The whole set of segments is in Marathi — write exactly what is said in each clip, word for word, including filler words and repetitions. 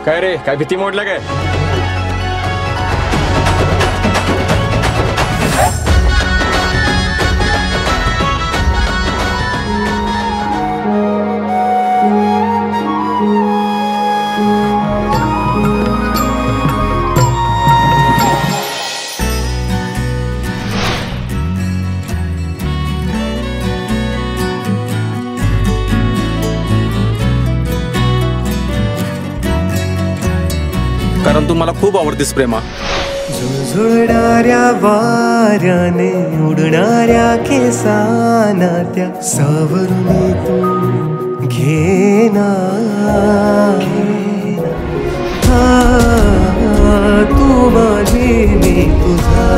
काय रे, काय भीती मोडलं काय? कारण तू मला खूप आवडतेस प्रेमा. झुळझुळणाऱ्या वाऱ्याने उडणाऱ्या केसाना त्या सावरून तू घेना तू माझी मी तुझा.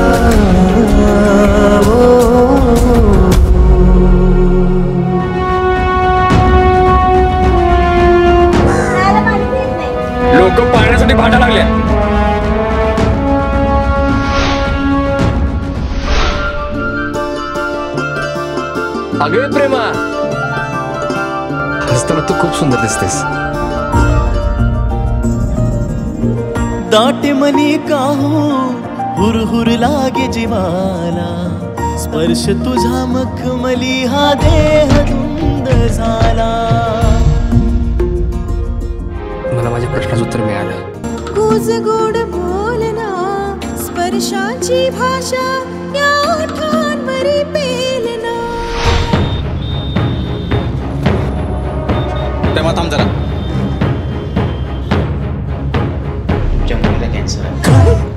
लोक पाहण्यासाठी भांडा लागले. अगं प्रेमा, हसताना तू खूप सुंदर दिसतेस. दाटे मनी काहू हुरहुर लागे जीवाला, स्पर्श तुझा मखमली हा देह धुंद झाला. मला माझ्या प्रश्नाचं उत्तर मिळालं. गुज गोड बोलना, स्पर्शाची भाषा या ओठांवरी पेलना. तेव्हा थांब जरा. तुमच्या मुलीला कॅन्सर आहे. काय